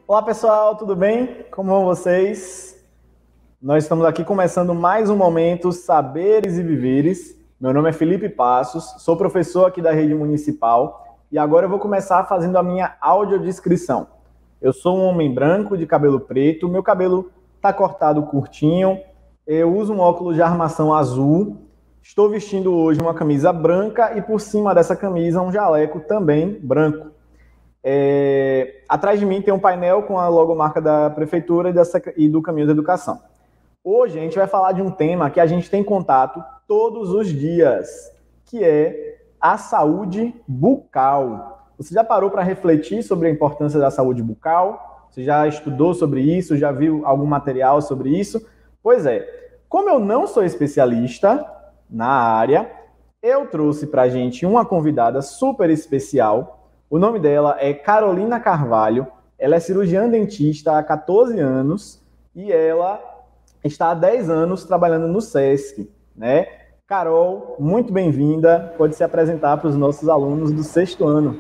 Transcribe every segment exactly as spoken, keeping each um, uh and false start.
Olá pessoal, tudo bem? Como vão vocês? Nós estamos aqui começando mais um momento Saberes e Viveres. Meu nome é Felipe Passos, sou professor aqui da rede municipal e agora eu vou começar fazendo a minha audiodescrição. Eu sou um homem branco de cabelo preto, meu cabelo está cortado curtinho, eu uso um óculos de armação azul, estou vestindo hoje uma camisa branca e por cima dessa camisa um jaleco também branco. É, atrás de mim tem um painel com a logomarca da Prefeitura e, dessa, e do Caminho da Educação. Hoje a gente vai falar de um tema que a gente tem contato todos os dias, que é a saúde bucal. Você já parou para refletir sobre a importância da saúde bucal? Você já estudou sobre isso? Já viu algum material sobre isso? Pois é, como eu não sou especialista na área, eu trouxe para a gente uma convidada super especial. O nome dela é Carolina Carvalho, ela é cirurgiã dentista há quatorze anos e ela está há dez anos trabalhando no SESC, né? Carol, muito bem-vinda, pode se apresentar para os nossos alunos do sexto ano.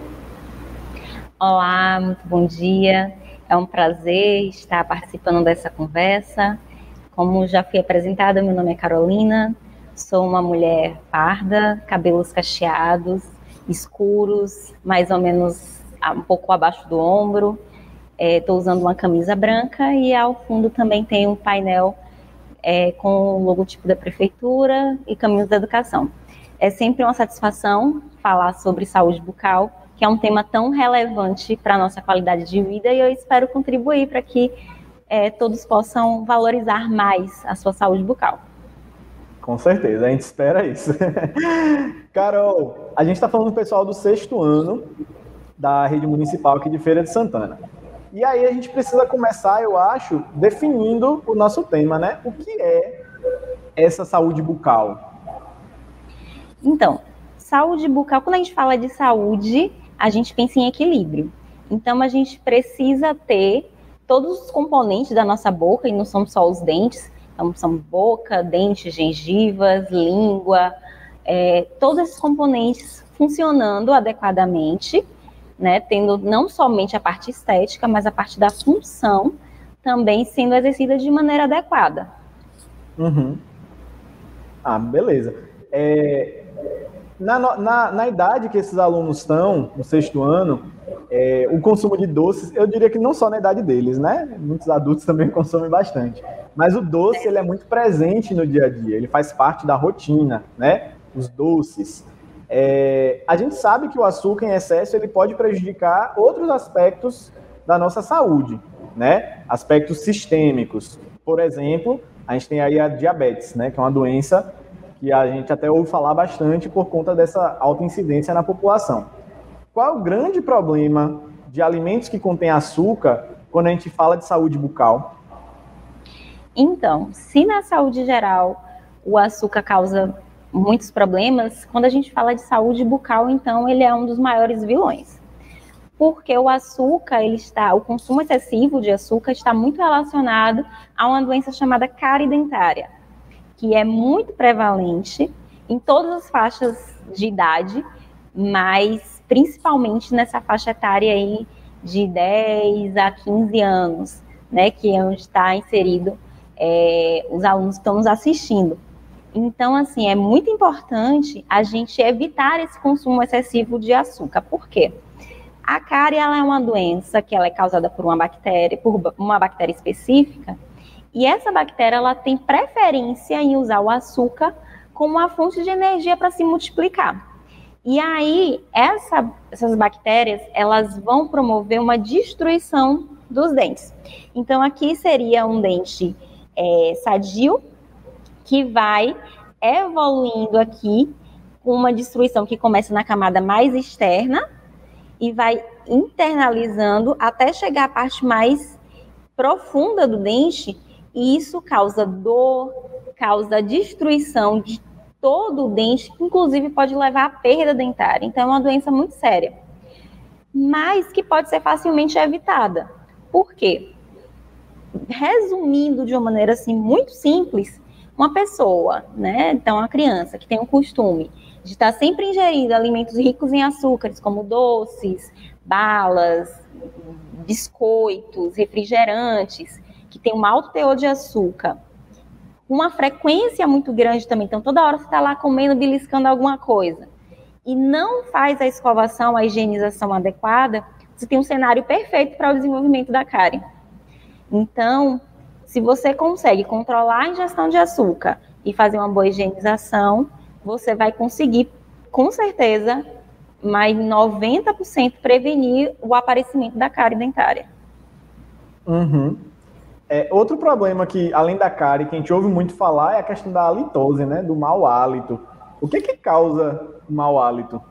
Olá, muito bom dia, é um prazer estar participando dessa conversa. Como já fui apresentada, meu nome é Carolina, sou uma mulher parda, cabelos cacheados, escuros, mais ou menos um pouco abaixo do ombro. Estou é, usando uma camisa branca e ao fundo também tem um painel é, com o logotipo da Prefeitura e Caminhos da Educação. É sempre uma satisfação falar sobre saúde bucal, que é um tema tão relevante para a nossa qualidade de vida, e eu espero contribuir para que é, todos possam valorizar mais a sua saúde bucal. Com certeza, a gente espera isso. Carol, a gente está falando do pessoal do sexto ano da rede municipal aqui de Feira de Santana. E aí a gente precisa começar, eu acho, definindo o nosso tema, né? O que é essa saúde bucal? Então, saúde bucal, quando a gente fala de saúde, a gente pensa em equilíbrio. Então, a gente precisa ter todos os componentes da nossa boca, e não são só os dentes. Então, são boca, dentes, gengivas, língua, é, todos esses componentes funcionando adequadamente, né, tendo não somente a parte estética, mas a parte da função também sendo exercida de maneira adequada. Uhum. Ah, beleza. É, na, na, na idade que esses alunos estão, no sexto ano, é, o consumo de doces, eu diria que não só na idade deles, né? Muitos adultos também consomem bastante. Mas o doce, ele é muito presente no dia a dia, ele faz parte da rotina, né? Os doces. É, a gente sabe que o açúcar em excesso, ele pode prejudicar outros aspectos da nossa saúde, né? Aspectos sistêmicos. Por exemplo, a gente tem aí a diabetes, né? Que é uma doença que a gente até ouve falar bastante por conta dessa alta incidência na população. Qual é o grande problema de alimentos que contêm açúcar quando a gente fala de saúde bucal? Então, se na saúde geral o açúcar causa muitos problemas, quando a gente fala de saúde bucal, então ele é um dos maiores vilões. Porque o açúcar, ele está, o consumo excessivo de açúcar está muito relacionado a uma doença chamada cárie dentária, que é muito prevalente em todas as faixas de idade, mas principalmente nessa faixa etária aí de dez a quinze anos, né, que é onde está inserido é, os alunos que estão nos assistindo. Então, assim, é muito importante a gente evitar esse consumo excessivo de açúcar. Por quê? A cárie, ela é uma doença que ela é causada por uma bactéria, por uma bactéria específica, e essa bactéria, ela tem preferência em usar o açúcar como uma fonte de energia para se multiplicar. E aí, essa, essas bactérias, elas vão promover uma destruição dos dentes. Então, aqui seria um dente é, sadio, que vai evoluindo aqui com uma destruição que começa na camada mais externa e vai internalizando até chegar à parte mais profunda do dente, e isso causa dor, causa destruição de todo o dente, que inclusive pode levar à perda dentária. Então é uma doença muito séria, mas que pode ser facilmente evitada. Por quê? Resumindo de uma maneira assim muito simples, uma pessoa, né, então uma criança que tem o costume de estar sempre ingerindo alimentos ricos em açúcares, como doces, balas, biscoitos, refrigerantes, que tem um alto teor de açúcar, uma frequência muito grande também, então toda hora você está lá comendo, beliscando alguma coisa, e não faz a escovação, a higienização adequada, você tem um cenário perfeito para o desenvolvimento da cárie. Então, se você consegue controlar a ingestão de açúcar e fazer uma boa higienização, você vai conseguir, com certeza, mais noventa por cento prevenir o aparecimento da cárie dentária. Uhum. É, outro problema que, além da cárie, que a gente ouve muito falar é a questão da halitose, né? Do mau hálito. O que que causa o mau hálito?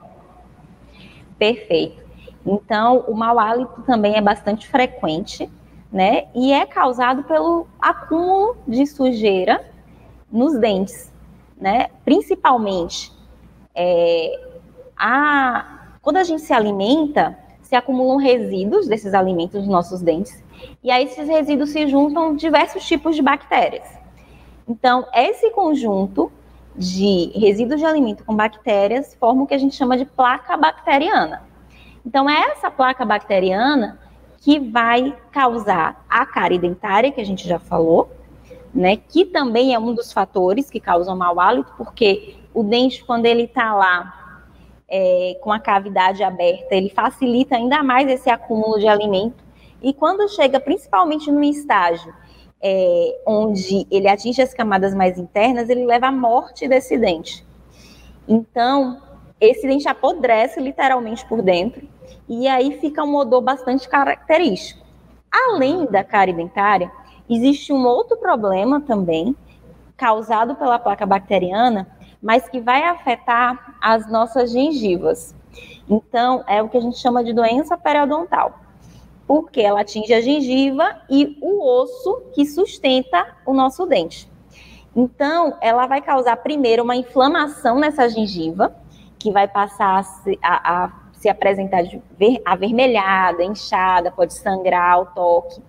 Perfeito. Então, o mau hálito também é bastante frequente, né? E é causado pelo acúmulo de sujeira nos dentes, né? Principalmente, é, a, quando a gente se alimenta, se acumulam resíduos desses alimentos nos nossos dentes, e aí esses resíduos se juntam diversos tipos de bactérias. Então, esse conjunto de resíduos de alimento com bactérias forma o que a gente chama de placa bacteriana. Então, é essa placa bacteriana que vai causar a cárie dentária, que a gente já falou, né, que também é um dos fatores que causam mau hálito, porque o dente, quando ele está lá é, com a cavidade aberta, ele facilita ainda mais esse acúmulo de alimento, e quando chega principalmente no estágio é, onde ele atinge as camadas mais internas, ele leva à morte desse dente. Então, esse dente apodrece literalmente por dentro, e aí fica um odor bastante característico. Além da cárie dentária, existe um outro problema também, causado pela placa bacteriana, mas que vai afetar as nossas gengivas. Então, é o que a gente chama de doença periodontal, porque ela atinge a gengiva e o osso que sustenta o nosso dente. Então, ela vai causar primeiro uma inflamação nessa gengiva, que vai passar a se, a, a se apresentar de ver, avermelhada, inchada, pode sangrar ao toque.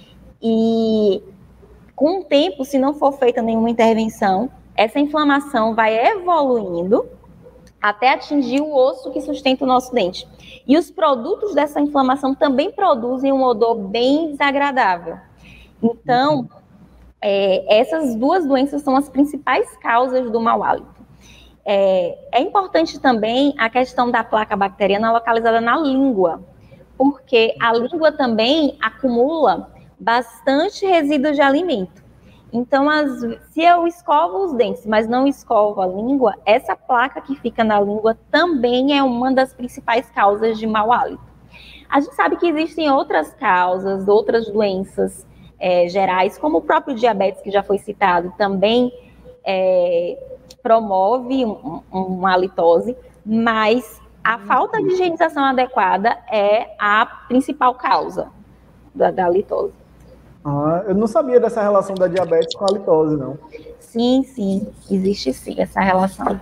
E com o tempo, se não for feita nenhuma intervenção, essa inflamação vai evoluindo até atingir o osso que sustenta o nosso dente. E os produtos dessa inflamação também produzem um odor bem desagradável. Então, é, essas duas doenças são as principais causas do mau hálito. É, é importante também a questão da placa bacteriana localizada na língua, porque a língua também acumula bastante resíduos de alimento. Então, as, se eu escovo os dentes, mas não escovo a língua, essa placa que fica na língua também é uma das principais causas de mau hálito. A gente sabe que existem outras causas, outras doenças é, gerais, como o próprio diabetes, que já foi citado, também é, promove um, um, uma halitose, mas a falta de higienização adequada é a principal causa da, da halitose. Ah, eu não sabia dessa relação da diabetes com a halitose, não. Sim, sim, existe sim essa relação.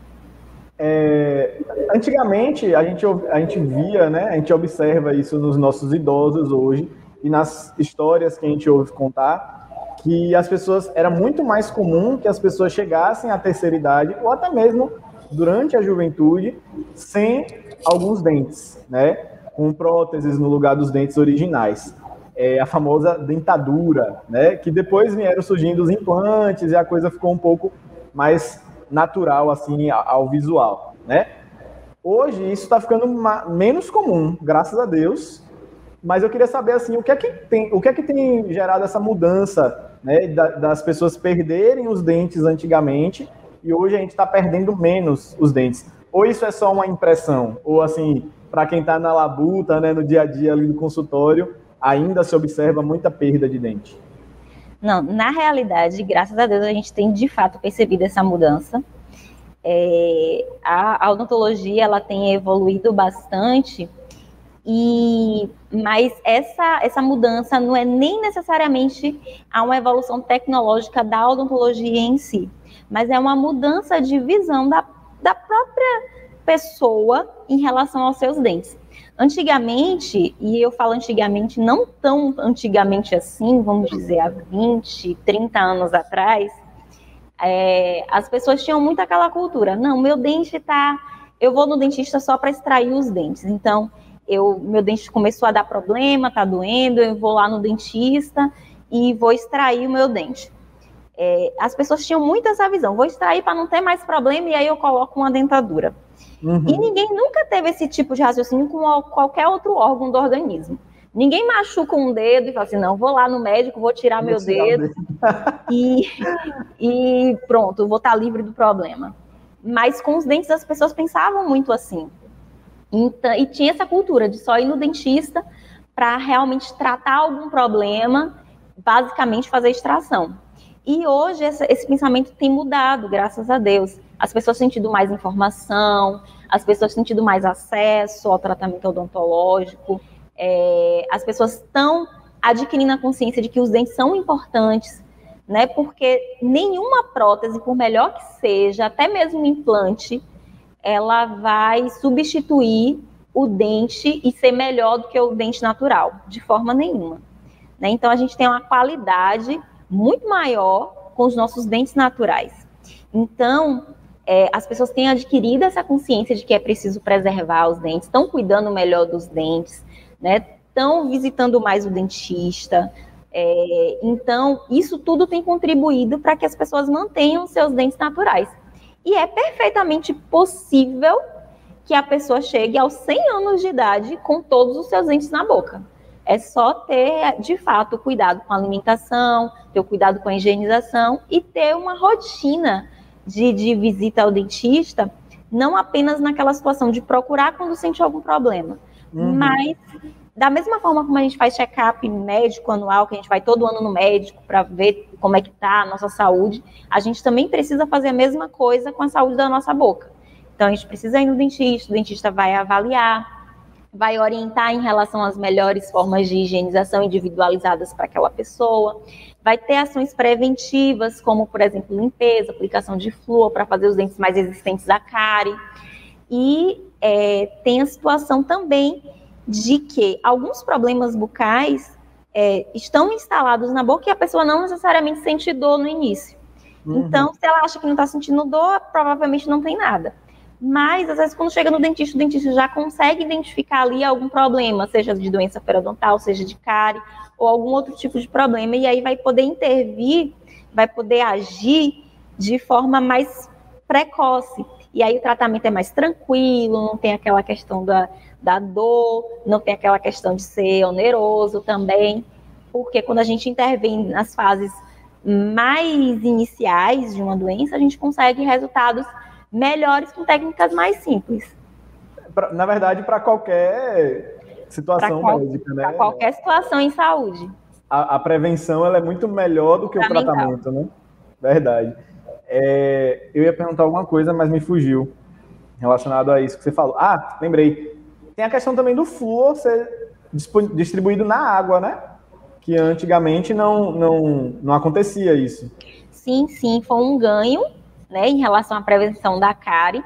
É, antigamente, a gente, a gente via, né, a gente observa isso nos nossos idosos hoje, e nas histórias que a gente ouve contar, que as pessoas, era muito mais comum que as pessoas chegassem à terceira idade, ou até mesmo durante a juventude, sem alguns dentes, né, com próteses no lugar dos dentes originais. É a famosa dentadura, né, que depois vieram surgindo os implantes e a coisa ficou um pouco mais natural assim ao visual, né? Hoje isso está ficando menos comum, graças a Deus. Mas eu queria saber assim, o que é que tem, o que é que tem gerado essa mudança, né, das pessoas perderem os dentes antigamente e hoje a gente está perdendo menos os dentes? Ou isso é só uma impressão? Ou assim, para quem está na labuta, né, no dia a dia ali no consultório, ainda se observa muita perda de dente? Não, na realidade, graças a Deus, a gente tem de fato percebido essa mudança. É, a, a odontologia ela tem evoluído bastante, e, mas essa, essa mudança não é nem necessariamente a uma evolução tecnológica da odontologia em si, mas é uma mudança de visão da, da própria pessoa em relação aos seus dentes. Antigamente, e eu falo antigamente, não tão antigamente assim, vamos dizer, há vinte, trinta anos atrás, é, as pessoas tinham muito aquela cultura, não, meu dente tá, eu vou no dentista só para extrair os dentes, então eu, meu dente começou a dar problema, tá doendo, eu vou lá no dentista e vou extrair o meu dente. É, as pessoas tinham muito essa visão, vou extrair para não ter mais problema e aí eu coloco uma dentadura. Uhum. E ninguém nunca teve esse tipo de raciocínio com qualquer outro órgão do organismo. Ninguém machuca um dedo e fala assim, não, vou lá no médico, vou tirar vou meu tirar dedo e, e pronto, vou estar livre do problema. Mas com os dentes as pessoas pensavam muito assim. Então, e tinha essa cultura de só ir no dentista para realmente tratar algum problema, basicamente fazer extração. E hoje esse, esse pensamento tem mudado, graças a Deus. As pessoas têm tido mais informação, as pessoas têm tido mais acesso ao tratamento odontológico, é, as pessoas estão adquirindo a consciência de que os dentes são importantes, né? Porque nenhuma prótese, por melhor que seja, até mesmo um implante, ela vai substituir o dente e ser melhor do que o dente natural, de forma nenhuma. Né? Então, a gente tem uma qualidade muito maior com os nossos dentes naturais. Então, é, as pessoas têm adquirido essa consciência de que é preciso preservar os dentes, estão cuidando melhor dos dentes, né? Estão visitando mais o dentista. É, então, isso tudo tem contribuído para que as pessoas mantenham seus dentes naturais. E é perfeitamente possível que a pessoa chegue aos cem anos de idade com todos os seus dentes na boca. É só ter, de fato, cuidado com a alimentação, ter cuidado com a higienização e ter uma rotina de, de visita ao dentista, não apenas naquela situação de procurar quando sente algum problema, uhum. mas da mesma forma como a gente faz check-up médico anual, que a gente vai todo ano no médico para ver como é que está a nossa saúde, a gente também precisa fazer a mesma coisa com a saúde da nossa boca. Então, a gente precisa ir no dentista, o dentista vai avaliar, vai orientar em relação às melhores formas de higienização individualizadas para aquela pessoa, vai ter ações preventivas, como, por exemplo, limpeza, aplicação de flúor para fazer os dentes mais resistentes à cárie. E é, tem a situação também de que alguns problemas bucais é, estão instalados na boca e a pessoa não necessariamente sente dor no início. Uhum. Então, se ela acha que não está sentindo dor, provavelmente não tem nada. Mas, às vezes, quando chega no dentista, o dentista já consegue identificar ali algum problema, seja de doença periodontal, seja de cárie, ou algum outro tipo de problema, e aí vai poder intervir, vai poder agir de forma mais precoce. E aí o tratamento é mais tranquilo, não tem aquela questão da, da dor, não tem aquela questão de ser oneroso também, porque quando a gente intervém nas fases mais iniciais de uma doença, a gente consegue resultados melhores com técnicas mais simples. Na verdade, para qualquer situação qual, médica, né? Para qualquer situação em saúde. A, a prevenção ela é muito melhor do que o tratamento, né? Verdade. É, eu ia perguntar alguma coisa, mas me fugiu relacionado a isso que você falou. Ah, lembrei. Tem a questão também do flúor ser distribuído na água, né? Que antigamente não, não, não acontecia isso. Sim, sim, foi um ganho, né, em relação à prevenção da cárie.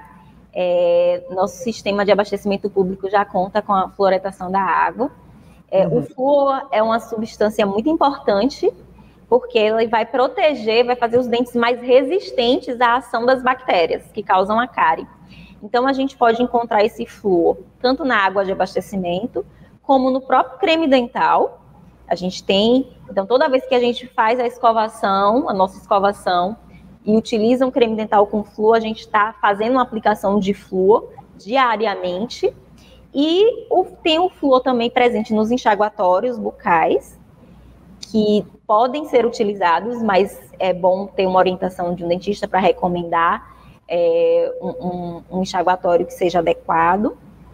É, nosso sistema de abastecimento público já conta com a fluoretação da água. É, uhum. O flúor é uma substância muito importante, porque ele vai proteger, vai fazer os dentes mais resistentes à ação das bactérias que causam a cárie. Então, a gente pode encontrar esse flúor tanto na água de abastecimento, como no próprio creme dental. A gente tem, então, toda vez que a gente faz a escovação, a nossa escovação, e utiliza um creme dental com flúor, a gente está fazendo uma aplicação de flúor diariamente. E o, tem o flúor também presente nos enxaguatórios bucais, que podem ser utilizados, mas é bom ter uma orientação de um dentista para recomendar é, um, um, um enxaguatório que seja adequado.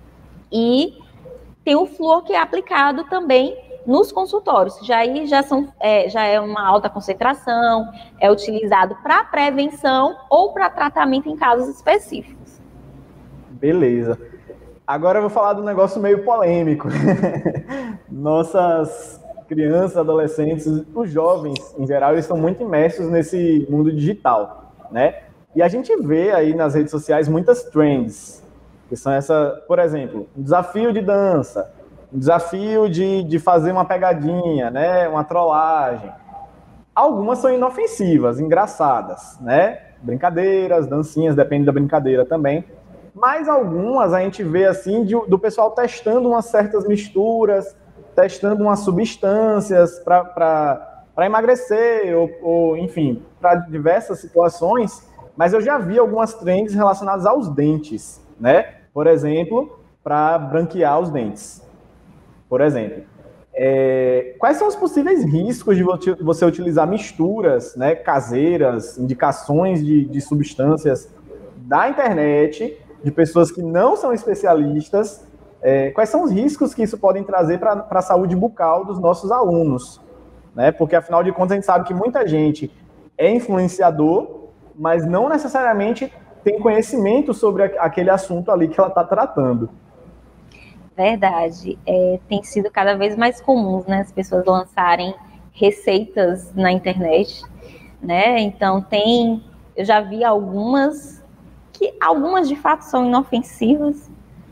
E tem o flúor que é aplicado também nos consultórios, já aí já, são, é, já é uma alta concentração, é utilizado para prevenção ou para tratamento em casos específicos. Beleza. Agora eu vou falar de um negócio meio polêmico. Nossas crianças, adolescentes, os jovens, em geral, eles estão muito imersos nesse mundo digital, né? E a gente vê aí nas redes sociais muitas trends, que são essa, por exemplo, um desafio de dança, um desafio de, de fazer uma pegadinha, né? Uma trollagem. Algumas são inofensivas, engraçadas, né? Brincadeiras, dancinhas, depende da brincadeira também. Mas algumas a gente vê assim de, do pessoal testando umas certas misturas, testando umas substâncias para emagrecer, ou, ou enfim, para diversas situações. Mas eu já vi algumas trends relacionadas aos dentes, né? Por exemplo, para branquear os dentes. Por exemplo. É, quais são os possíveis riscos de você utilizar misturas, né, caseiras, indicações de, de substâncias da internet, de pessoas que não são especialistas? É, quais são os riscos que isso pode trazer para a saúde bucal dos nossos alunos? Né? Porque, afinal de contas, a gente sabe que muita gente é influenciador, mas não necessariamente tem conhecimento sobre aquele assunto ali que ela está tratando. Verdade. É, tem sido cada vez mais comum, né, as pessoas lançarem receitas na internet, né? Então tem, eu já vi algumas que algumas de fato são inofensivas,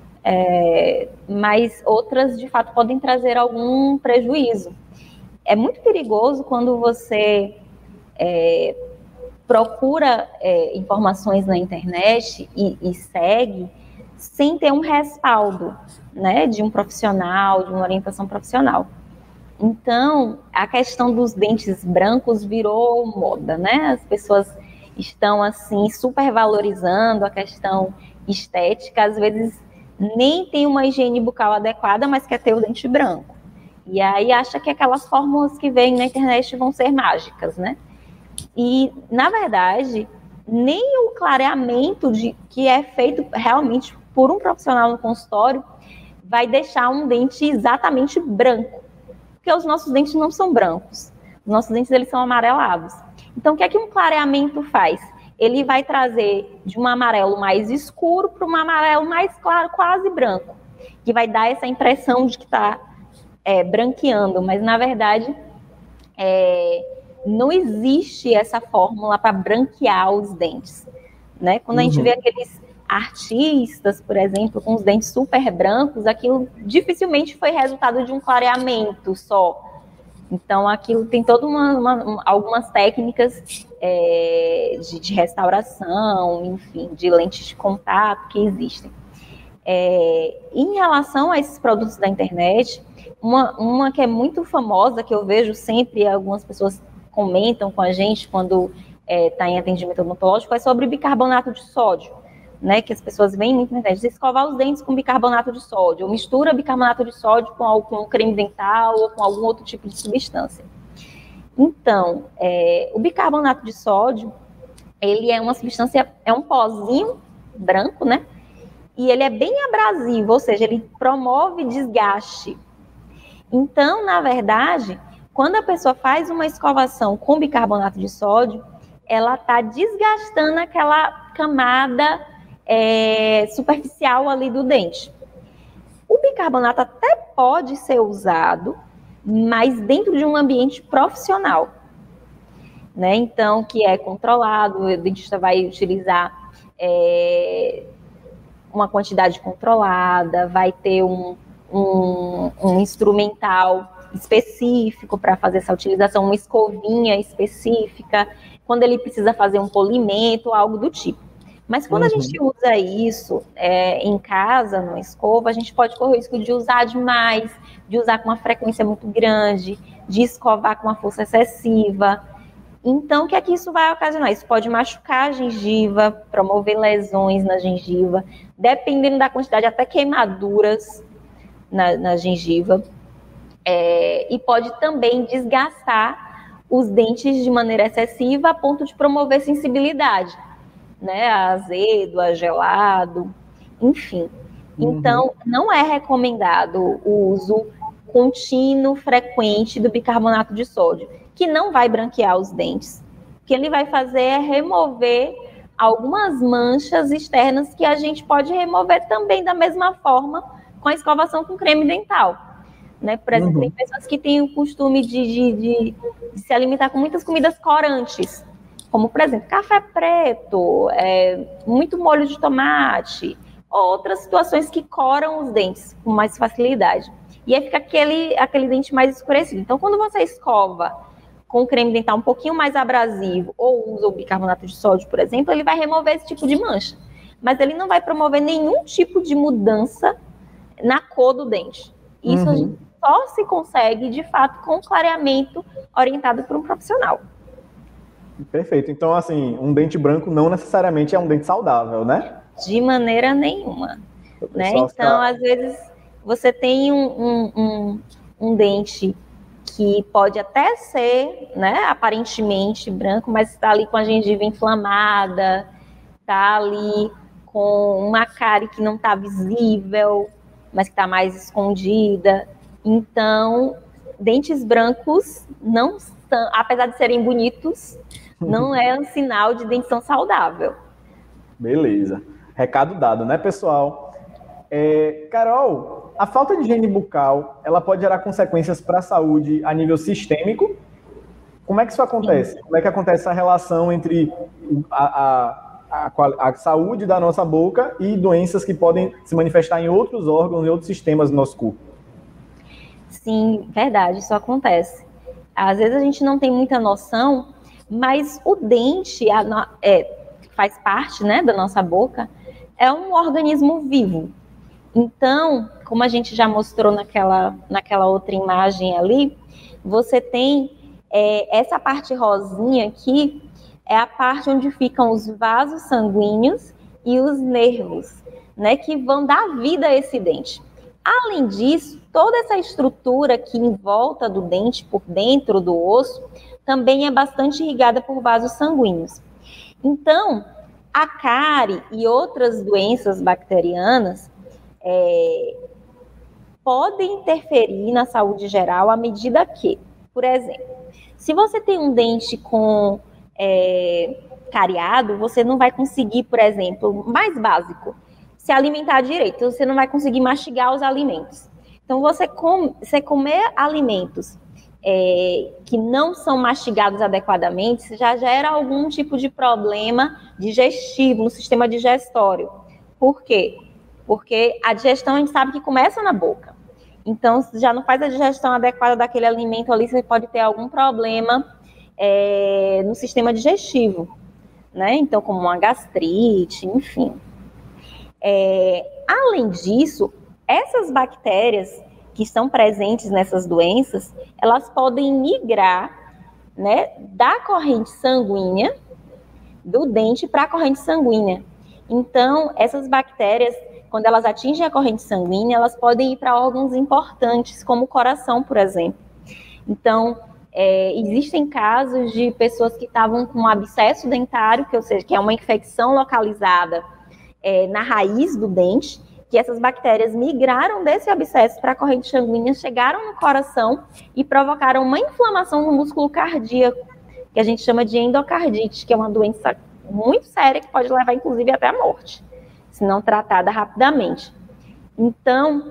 é, mas outras de fato podem trazer algum prejuízo. É muito perigoso quando você é, procura é, informações na internet e, e segue sem ter um respaldo, né, de um profissional, de uma orientação profissional. Então, a questão dos dentes brancos virou moda, né? As pessoas estão, assim, supervalorizando a questão estética, às vezes nem tem uma higiene bucal adequada, mas quer ter o dente branco. E aí acha que aquelas fórmulas que vêm na internet vão ser mágicas, né? E, na verdade, nem o clareamento de, que é feito realmente por um profissional no consultório vai deixar um dente exatamente branco, porque os nossos dentes não são brancos, os nossos dentes eles são amarelados. Então, o que é que um clareamento faz? Ele vai trazer de um amarelo mais escuro para um amarelo mais claro, quase branco, que vai dar essa impressão de que está é, branqueando, mas na verdade é, não existe essa fórmula para branquear os dentes, né? Quando a gente Uhum. vê aqueles artistas, por exemplo, com os dentes super brancos, aquilo dificilmente foi resultado de um clareamento só. Então, aquilo tem todas uma, uma, algumas técnicas é, de, de restauração, enfim, de lentes de contato que existem. É, em relação a esses produtos da internet, uma, uma que é muito famosa, que eu vejo sempre, algumas pessoas comentam com a gente quando está é, em atendimento odontológico, é sobre bicarbonato de sódio. Né, que as pessoas veem muito na internet, escovar os dentes com bicarbonato de sódio, ou mistura bicarbonato de sódio com, com um creme dental ou com algum outro tipo de substância. Então, é, o bicarbonato de sódio, ele é uma substância, é um pozinho branco, né? E ele é bem abrasivo, ou seja, ele promove desgaste. Então, na verdade, quando a pessoa faz uma escovação com bicarbonato de sódio, ela está desgastando aquela camada É, superficial ali do dente. O bicarbonato até pode ser usado, mas dentro de um ambiente profissional, né? Então, que é controlado, o dentista vai utilizar é, uma quantidade controlada, vai ter um, um, um instrumental específico para fazer essa utilização, uma escovinha específica, quando ele precisa fazer um polimento, algo do tipo. Mas quando uhum. a gente usa isso é, em casa, numa escova, a gente pode correr o risco de usar demais, de usar com uma frequência muito grande, de escovar com uma força excessiva. Então, o que é que isso vai ocasionar? Isso pode machucar a gengiva, promover lesões na gengiva, dependendo da quantidade, até queimaduras na, na gengiva. É, e pode também desgastar os dentes de maneira excessiva a ponto de promover sensibilidade. Né, a azedo, a gelado, enfim. Uhum. Então, não é recomendado o uso contínuo, frequente do bicarbonato de sódio, que não vai branquear os dentes. O que ele vai fazer é remover algumas manchas externas que a gente pode remover também da mesma forma com a escovação com creme dental. Né? Por exemplo, uhum. tem pessoas que têm o costume de, de, de, de se alimentar com muitas comidas corantes, como, por exemplo, café preto, é, muito molho de tomate, ou outras situações que coram os dentes com mais facilidade. E aí fica aquele, aquele dente mais escurecido. Então, quando você escova com o creme dental um pouquinho mais abrasivo, ou usa o bicarbonato de sódio, por exemplo, ele vai remover esse tipo de mancha. Mas ele não vai promover nenhum tipo de mudança na cor do dente. Isso uhum. a gente só se consegue, de fato, com clareamento orientado por um profissional. Perfeito. Então, assim, um dente branco não necessariamente é um dente saudável, né? De maneira nenhuma. Né? Então, fica... às vezes, você tem um, um, um, um dente que pode até ser, né, aparentemente branco, mas está ali com a gengiva inflamada, está ali com uma cárie que não está visível, mas que está mais escondida. Então, dentes brancos, não são, apesar de serem bonitos, não é um sinal de dentição saudável. Beleza. Recado dado, né, pessoal? É, Carol, a falta de higiene bucal, ela pode gerar consequências para a saúde a nível sistêmico? Como é que isso acontece? Sim. Como é que acontece essa relação entre a, a, a, a saúde da nossa boca e doenças que podem se manifestar em outros órgãos e outros sistemas do nosso corpo? Sim, verdade, isso acontece. Às vezes a gente não tem muita noção, mas o dente a, é, faz parte, né, da nossa boca, é um organismo vivo. Então, como a gente já mostrou naquela, naquela outra imagem ali, você tem é, essa parte rosinha aqui, é a parte onde ficam os vasos sanguíneos e os nervos, né, que vão dar vida a esse dente. Além disso, toda essa estrutura aqui em volta do dente, por dentro do osso, também é bastante irrigada por vasos sanguíneos. Então, a cárie e outras doenças bacterianas é, podem interferir na saúde geral à medida que, por exemplo, se você tem um dente com é, cariado, você não vai conseguir, por exemplo, mais básico, se alimentar direito, você não vai conseguir mastigar os alimentos. Então, você, com, você comer alimentos é, que não são mastigados adequadamente, já gera algum tipo de problema digestivo no sistema digestório. Por quê? Porque a digestão a gente sabe que começa na boca. Então, se já não faz a digestão adequada daquele alimento ali, você pode ter algum problema é, no sistema digestivo, né? Então, como uma gastrite, enfim. É, além disso, essas bactérias que estão presentes nessas doenças, elas podem migrar, né, da corrente sanguínea, do dente para a corrente sanguínea. Então, essas bactérias, quando elas atingem a corrente sanguínea, elas podem ir para órgãos importantes, como o coração, por exemplo. Então, é, existem casos de pessoas que estavam com um abscesso dentário, que, ou seja, que é uma infecção localizada é, na raiz do dente, que essas bactérias migraram desse abscesso para a corrente sanguínea, chegaram no coração e provocaram uma inflamação no músculo cardíaco, que a gente chama de endocardite, que é uma doença muito séria que pode levar, inclusive, até a morte, se não tratada rapidamente. Então,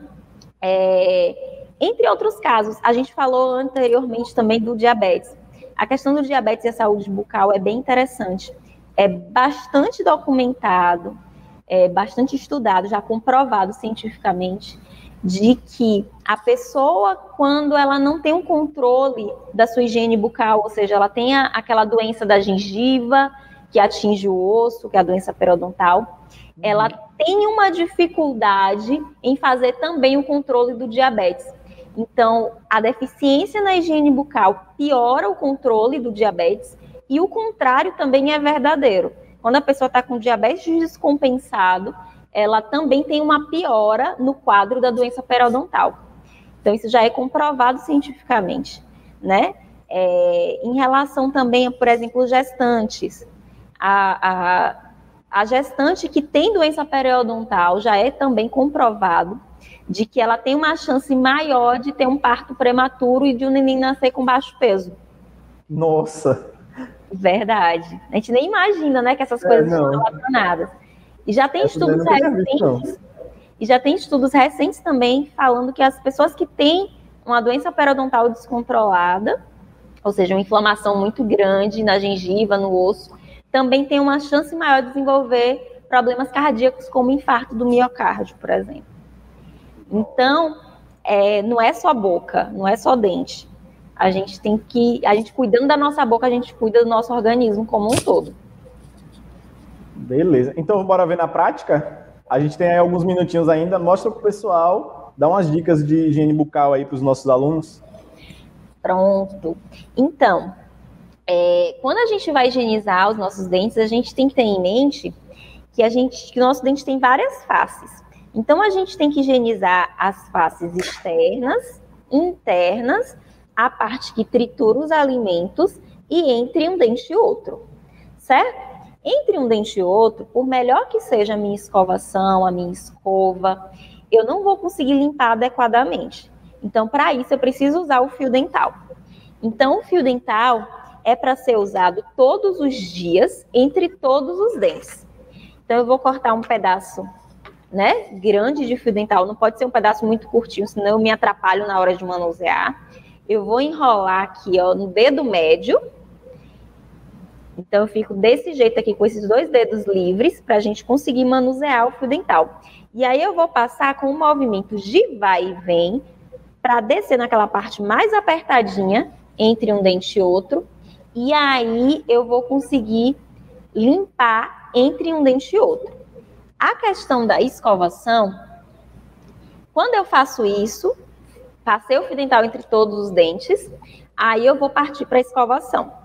é, entre outros casos, a gente falou anteriormente também do diabetes. A questão do diabetes e a saúde bucal é bem interessante. É bastante documentado, é bastante estudado, já comprovado cientificamente, de que a pessoa, quando ela não tem um controle da sua higiene bucal, ou seja, ela tem a, aquela doença da gengiva, que atinge o osso, que é a doença periodontal, uhum. ela tem uma dificuldade em fazer também o controle do diabetes. Então, a deficiência na higiene bucal piora o controle do diabetes, e o contrário também é verdadeiro. Quando a pessoa está com diabetes descompensado, ela também tem uma piora no quadro da doença periodontal. Então, isso já é comprovado cientificamente, né? É, em relação também, por exemplo, gestantes. A, a, a gestante que tem doença periodontal já é também comprovado de que ela tem uma chance maior de ter um parto prematuro e de um neném nascer com baixo peso. Nossa! Verdade. A gente nem imagina, né, que essas coisas é, estão relacionadas. E já tem Essa estudos recentes, e já tem estudos recentes também falando que as pessoas que têm uma doença periodontal descontrolada, ou seja, uma inflamação muito grande na gengiva, no osso, também tem uma chance maior de desenvolver problemas cardíacos, como infarto do miocárdio, por exemplo. Então, é, não é só boca, não é só dente. A gente tem que, a gente cuidando da nossa boca, a gente cuida do nosso organismo como um todo. Beleza. Então, bora ver na prática? A gente tem aí alguns minutinhos ainda. Mostra pro pessoal, dá umas dicas de higiene bucal aí para os nossos alunos. Pronto. Então, é, quando a gente vai higienizar os nossos dentes, a gente tem que ter em mente que, a gente, que o nosso dente tem várias faces. Então, a gente tem que higienizar as faces externas, internas, a parte que tritura os alimentos e entre um dente e outro, certo? Entre um dente e outro, por melhor que seja a minha escovação, a minha escova, eu não vou conseguir limpar adequadamente. Então, para isso, eu preciso usar o fio dental. Então, o fio dental é para ser usado todos os dias, entre todos os dentes. Então, eu vou cortar um pedaço, né, grande de fio dental. Não pode ser um pedaço muito curtinho, senão eu me atrapalho na hora de manusear. Eu vou enrolar aqui, ó, no dedo médio. Então, eu fico desse jeito aqui, com esses dois dedos livres, para a gente conseguir manusear o fio dental. E aí, eu vou passar com um movimento de vai e vem, para descer naquela parte mais apertadinha, entre um dente e outro. E aí, eu vou conseguir limpar entre um dente e outro. A questão da escovação, quando eu faço isso, passei o fio dental entre todos os dentes, aí eu vou partir para a escovação.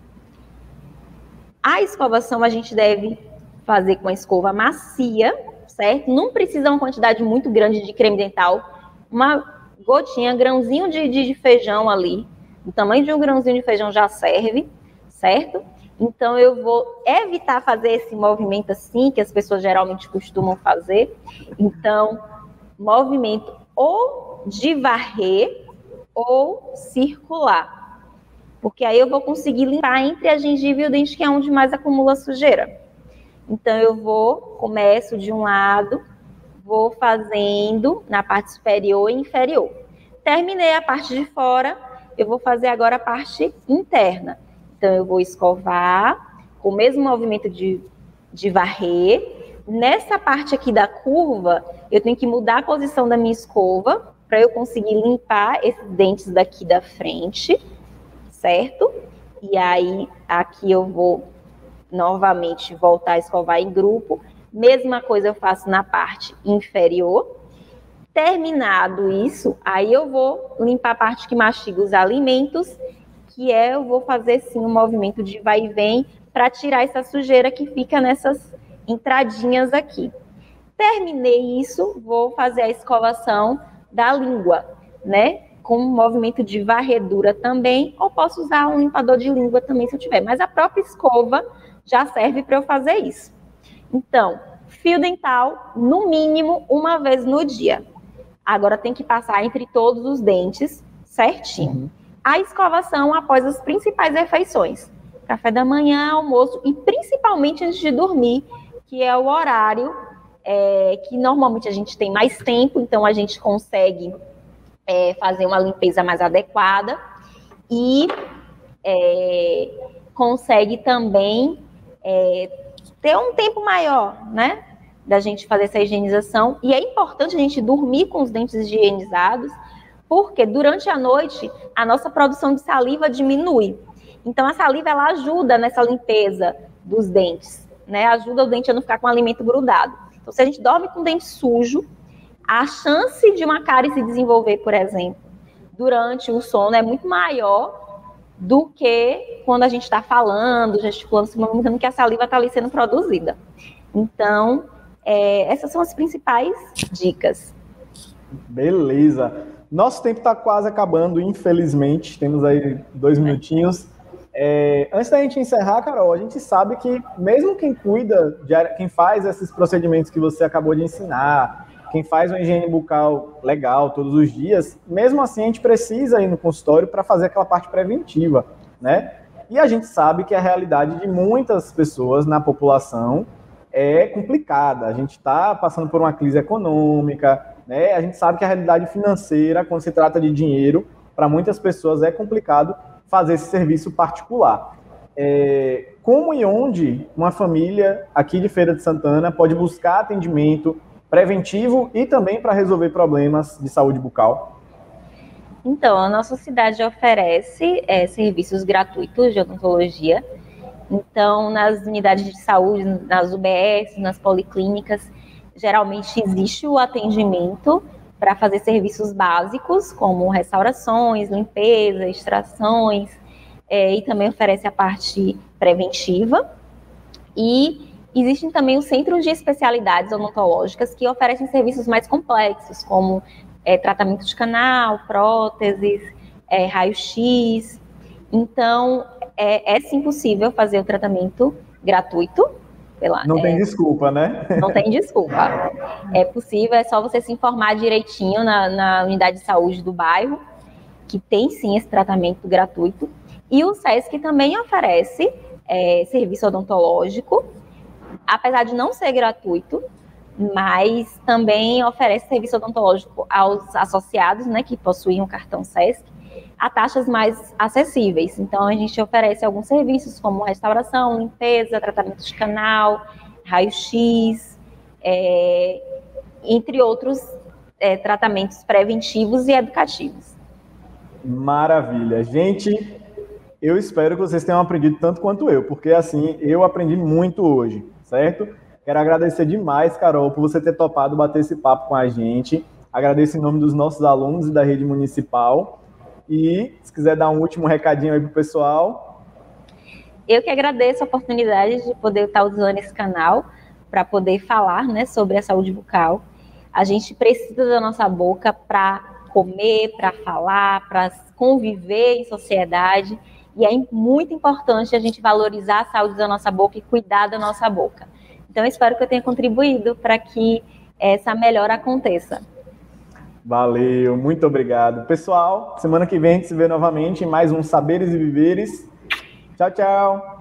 A escovação a gente deve fazer com a escova macia, certo? Não precisa uma quantidade muito grande de creme dental, uma gotinha, grãozinho de, de, de feijão ali, o tamanho de um grãozinho de feijão já serve, certo? Então eu vou evitar fazer esse movimento assim, que as pessoas geralmente costumam fazer. Então, movimento ou de varrer ou circular. Porque aí eu vou conseguir limpar entre a gengiva e o dente, que é onde mais acumula sujeira. Então, eu vou, começo de um lado, vou fazendo na parte superior e inferior. Terminei a parte de fora, eu vou fazer agora a parte interna. Então, eu vou escovar, com o mesmo movimento de, de varrer. Nessa parte aqui da curva, eu tenho que mudar a posição da minha escova, para eu conseguir limpar esses dentes daqui da frente, certo? E aí, aqui eu vou novamente voltar a escovar em grupo. Mesma coisa eu faço na parte inferior. Terminado isso, aí eu vou limpar a parte que mastiga os alimentos, que é, eu vou fazer sim um movimento de vai e vem, para tirar essa sujeira que fica nessas entradinhas aqui. Terminei isso, vou fazer a escovação da língua, né? Com um movimento de varredura também, ou posso usar um limpador de língua também se eu tiver, mas a própria escova já serve para eu fazer isso. Então, fio dental, no mínimo, uma vez no dia. Agora tem que passar entre todos os dentes, certinho. Uhum. A escovação após as principais refeições. Café da manhã, almoço e principalmente antes de dormir, que é o horário é, que normalmente a gente tem mais tempo, então a gente consegue é, fazer uma limpeza mais adequada e é, consegue também é, ter um tempo maior, né, da gente fazer essa higienização. E é importante a gente dormir com os dentes higienizados, porque durante a noite a nossa produção de saliva diminui. Então a saliva ela ajuda nessa limpeza dos dentes, né? Ajuda o dente a não ficar com o alimento grudado. Então se a gente dorme com o dente sujo, a chance de uma cárie se desenvolver, por exemplo, durante o sono é muito maior do que quando a gente está falando, gesticulando, se movimentando, que a saliva está ali sendo produzida. Então, é, essas são as principais dicas. Beleza. Nosso tempo está quase acabando, infelizmente. Temos aí dois minutinhos. É, antes da gente encerrar, Carol, a gente sabe que mesmo quem cuida, de, quem faz esses procedimentos que você acabou de ensinar, quem faz uma higiene bucal legal todos os dias, mesmo assim a gente precisa ir no consultório para fazer aquela parte preventiva, né? E a gente sabe que a realidade de muitas pessoas na população é complicada. A gente está passando por uma crise econômica, né? A gente sabe que a realidade financeira, quando se trata de dinheiro, para muitas pessoas é complicado fazer esse serviço particular. É, como e onde uma família aqui de Feira de Santana pode buscar atendimento preventivo e também para resolver problemas de saúde bucal? Então, a nossa cidade oferece é, serviços gratuitos de odontologia. Então, nas unidades de saúde, nas U B S, nas policlínicas, geralmente existe o atendimento para fazer serviços básicos, como restaurações, limpeza, extrações, é, e também oferece a parte preventiva. E existem também os centros de especialidades odontológicas que oferecem serviços mais complexos, como é, tratamento de canal, próteses, é, raio-x. Então, é, é sim possível fazer o tratamento gratuito. Pela, Não é, tem desculpa, né? Não tem desculpa. É possível, é só você se informar direitinho na, na unidade de saúde do bairro, que tem sim esse tratamento gratuito. E o SESC também oferece é, serviço odontológico, apesar de não ser gratuito, mas também oferece serviço odontológico aos associados, né, que possuem um cartão SESC, a taxas mais acessíveis. Então, a gente oferece alguns serviços, como restauração, limpeza, tratamento de canal, raio-x, é, entre outros é, tratamentos preventivos e educativos. Maravilha. Gente, eu espero que vocês tenham aprendido tanto quanto eu, porque assim, eu aprendi muito hoje, certo? Quero agradecer demais, Carol, por você ter topado bater esse papo com a gente. Agradeço em nome dos nossos alunos e da rede municipal. E se quiser dar um último recadinho aí pro pessoal. Eu que agradeço a oportunidade de poder estar usando esse canal para poder falar, né, sobre a saúde bucal. A gente precisa da nossa boca para comer, para falar, para conviver em sociedade. E é muito importante a gente valorizar a saúde da nossa boca e cuidar da nossa boca. Então, eu espero que eu tenha contribuído para que essa melhora aconteça. Valeu, muito obrigado. Pessoal, semana que vem a gente se vê novamente em mais um Saberes e Viveres. Tchau, tchau.